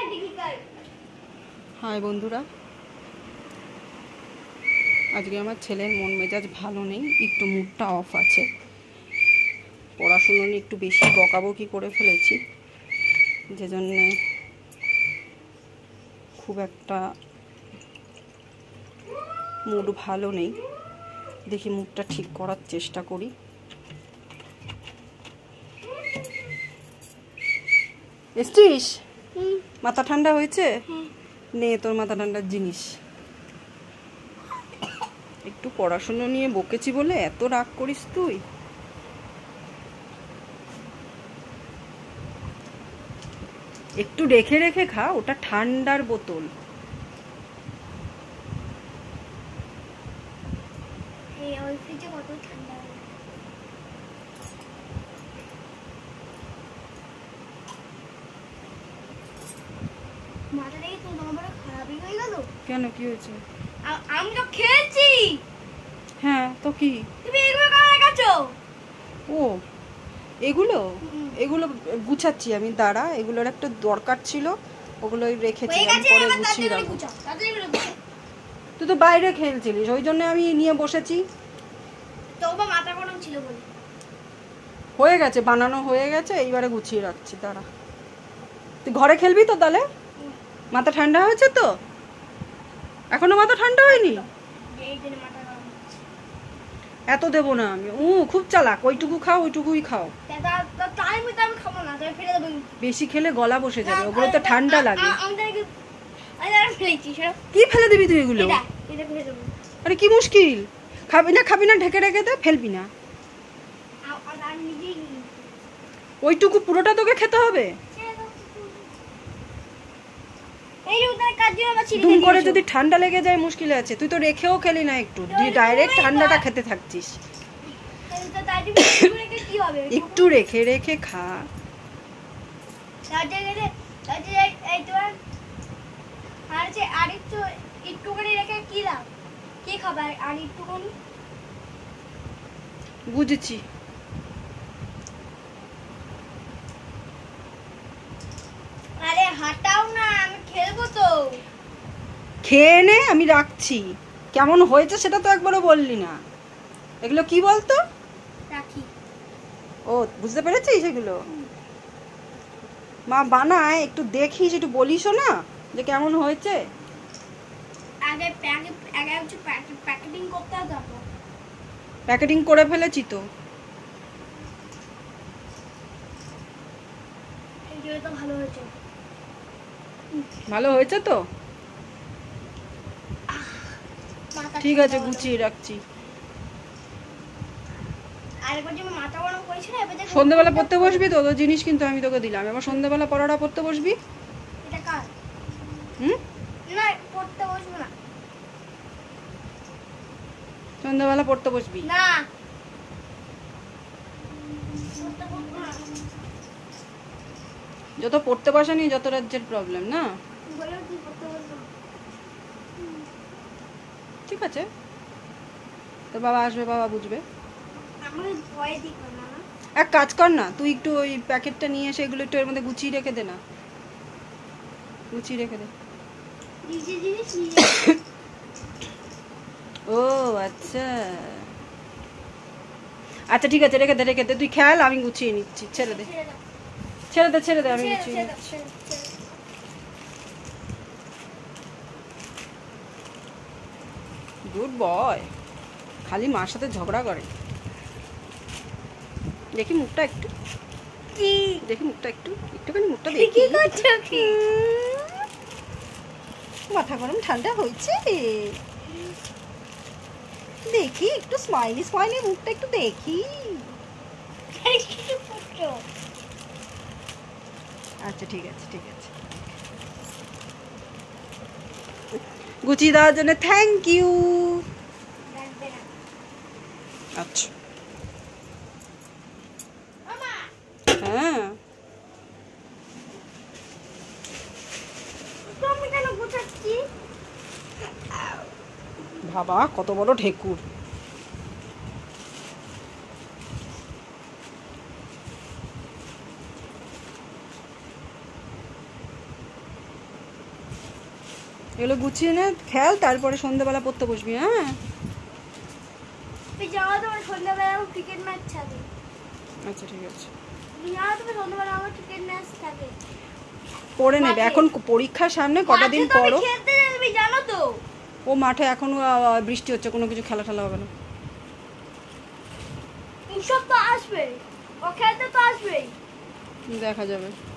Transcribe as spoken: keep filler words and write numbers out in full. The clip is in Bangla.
হাই বন্ধুরা, আজকে আমার ছেলের মন মেজাজ ভালো নেই, একটু মুডটা অফ আছে। পড়াশুনো নিয়ে একটু বেশি বকাবকি করে ফেলেছি, যে জন্যে খুব একটা মুড ভালো নেই। দেখি মুডটা ঠিক করার চেষ্টা করি। এসছিস? মাথা ঠান্ডা হয়েছে? নে তোর মাথা ঠান্ডার জিনিস। একটু পড়াশুনো নিয়ে বকেছি বলে এত রাগ করিস তুই? একটু রেখে রেখে খা, ওটা ঠান্ডার বোতল। কেন, কি হয়েছে? আমি তো খেলছি। হ্যাঁ তো কি? তুমি এগুলো কেন রেখেছো? ও এগুলো এগুলো গুছাচ্ছি আমি, দাঁড়া। এগুলোর একটা দরকার ছিল, ওগুলো রেখেছি, পরে গুছিয়ে রাখবো। তুই তো বাইরে খেলছিলিস, ওই জন্য আমি নিয়ে বসেছি। তোমার মাথা গরম ছিল বলে হয়ে গেছে, বানানো হয়ে গেছে, এইবারে গুছিয়ে রাখছি, দাঁড়া। তুই ঘরে খেলবি তো তাহলে? মাথা ঠান্ডা হয়েছে তো? এখনো মাথা ঠান্ডা হয়নি? এত দেবো না আমি। ও খুব চালাক, ওইটুকু খাও, ওইটুকুই খাও। বেশি খেলে গলা বসে যাবে, ওগুলো তো ঠান্ডা লাগে। কি ফেলে দিবি তুই এগুলো? আরে কি মুশকিল, খাবি না খাবি না ঢেকে রেখে দে, ফেলবি না। ওইটুকু পুরোটা তোকে খেতে হবে? দুম করে যদি ঠান্ডা লেগে যায় মুশকিল আছে। তুই তো রেখেও খেলি না একটু, তুই ডাইরেক্ট ঠান্ডাটা খেতে থাকছিস। একটু রেখে রেখে খা। বুঝেছি। আরে হাঁটাও না, আমি খেলবো তো। খেয়ে নে, আমি রাখছি। কেমন হয়েছে সেটা তো একবারও বললি না। এগুলো কি বলতো? রাখি। ও বুঝতে পেরেছিস? এগুলো মা বানায়, একটু দেখিস, একটু বলিসও না যে কেমন হয়েছে। আগে প্যাকেট আগে কিছু প্যাকেটিং করতে হবে। প্যাকেটিং করে ফেলেছি তো। এই তো ভালো হয়েছে। ভালো হয়েছে তো? ঠিক আছে, গুছিয়ে রাখছি। সন্ধ্যাবেলা পড়তে বসবি তো? তোর জিনিস কিন্তু আমি তোকে দিলাম, এবার সন্ধ্যাবেলা পড়াটা পড়তে বসবি। হুম, সন্ধ্যাবেলা পড়তে বসবি না। যত পড়তে বসা নিয়ে যত রাজ্যের প্রবলেম না। ঠিক আছে, তোর বাবা আসবে, বাবা বুঝবে। এক কাজ কর না, তুই একটু ওই প্যাকেটটা নিয়ে এসে এগুলো একটু এর মধ্যে গুছিয়ে রেখে দে না, গুছিয়ে রেখে দে। ও আচ্ছা আচ্ছা ঠিক আছে, রেখে দে রেখে দে, তুই খেয়াল, আমি গুছিয়ে নিচ্ছি। ছেড়ে দে ছেড়ে দে ছেড়ে দে, আমি গুছিয়ে নিচ্ছি। গুড বয়, খালি মার সাথে ঝগড়া করে। দেখি মুখটা একটু, দেখি মুখটা একটু, একটুখানি মুখটা দেখি। মাথা গরম ঠান্ডা হয়েছে, দেখি একটু স্মাইলি স্মাইলি মুখটা একটু দেখি। আচ্ছা ঠিক আছে ঠিক আছে, গুছিয়ে দেওয়ার জন্য থ্যাংক ইউ। আচ্ছা হ্যাঁ, বাবা কত বড় ঢেকুর। এগুলো গুছিয়ে নে, খেল, তারপরে সন্ধ্যাবেলা পড়তে বসবি। হ্যাঁ তুই যাও তো, সন্ধ্যাবেলা আমার ক্রিকেট ম্যাচ থাকে। আচ্ছা ঠিক আছে, তুমি যাও তো, সন্ধ্যাবেলা আমার ক্রিকেট ম্যাচ থাকে। পড়ে নেবে, এখন পরীক্ষার সামনে কটা দিন পড়ো। খেলতে যাবি জানো তো। ও মাঠে এখনো বৃষ্টি হচ্ছে, কোনো কিছু খেলা ঠেলা হবে না। সব তো আসবে, ও খেলতে তো আসবেই, দেখা যাবে।